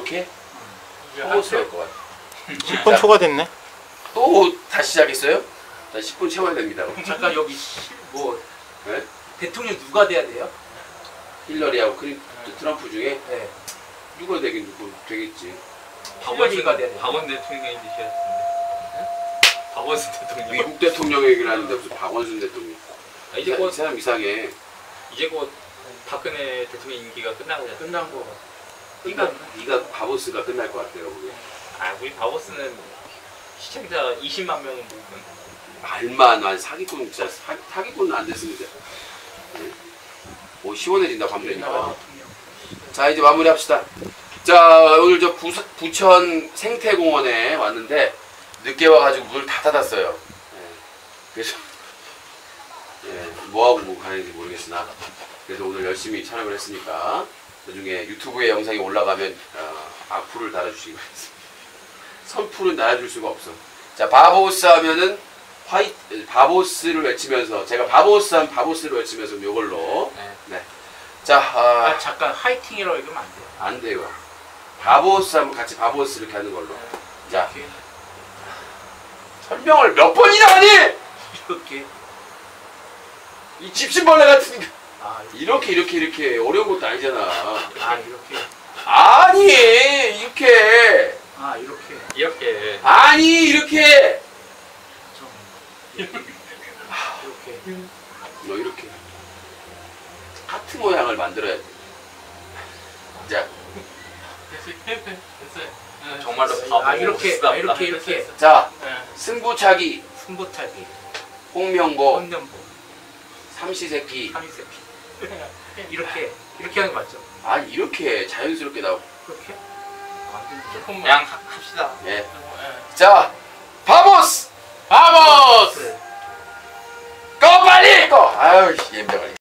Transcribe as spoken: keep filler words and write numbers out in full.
이렇게 허무스러울 것 같아. 십 분 초과됐네. 또 다시 시작했어요? 자, 십 분 채워야 됩니다. 잠깐 여기 뭐 네? 대통령 누가 돼야 돼요? 힐러리하고 크림, 트럼프 중에 네. 누가 되긴 누구 되겠지. 힐러리가 돼야 돼요. 박원 대통령이 되셔야 되는데. 박원순 대통령. 미국 대통령 얘기를 하는데 무슨 박원순 대통령. 아, 이제 이 곧 사람 이상해. 이제 곧 박근혜 대통령 임기가 끝나거든요. 끝난 거. 네가 네가 바보스가 끝날 것 같아요. 보기. 아 우리 바보스는 시청자 이십만 명은 모으면 말만 한 사기꾼 진짜 사, 사기꾼은 안 됐으면 이제. 네. 오 시원해진다 밤 되니까. 자 이제 마무리합시다. 자 오늘 저 부, 부천 생태공원에 왔는데 늦게 와가지고 문을 다 닫았어요. 네. 그래서 예, 뭐하고 가는지 모르겠으나 그래서 오늘 열심히 촬영을 했으니까 나중에 유튜브에 영상이 올라가면 어, 악플을 달아주시기 바랍니다. 선풀은 달아줄 수가 없어. 자 바보스 하면은 화이 바보스를 외치면서 제가 바보스 하면 바보스를 외치면서 이걸로 네. 네. 자 아, 아 잠깐 화이팅이라고 읽으면 안 돼요. 안 돼요. 바보스 하면 같이 바보스 이렇게 하는 걸로. 자 이렇게. 설명을 몇 번이나 하니? 이렇게. 이 집신벌레 같은 거. 아 이렇게 이렇게 이렇게 어려운 것도 아니잖아. 아 이렇게. 아니 이렇게 아 이렇게. 이렇게 아니 이렇게 좀 이렇게. 이렇게. 너 이렇게 하트 모양을 만들어야 돼. 자, 정말로 바보. 아 이렇게. 아 이렇게 이렇게. 자 승부차기 승부차기. 홍명보 혼년보. 삼시세끼. 삼이세피. 이렇게. 이렇게 하는 거 맞죠? 아 이렇게 자연스럽게 나오고. 그렇게? 그냥 하- 합시다. 예. 자 바보스 바보스! 꺼 빨리 꺼. 아유 옌병을.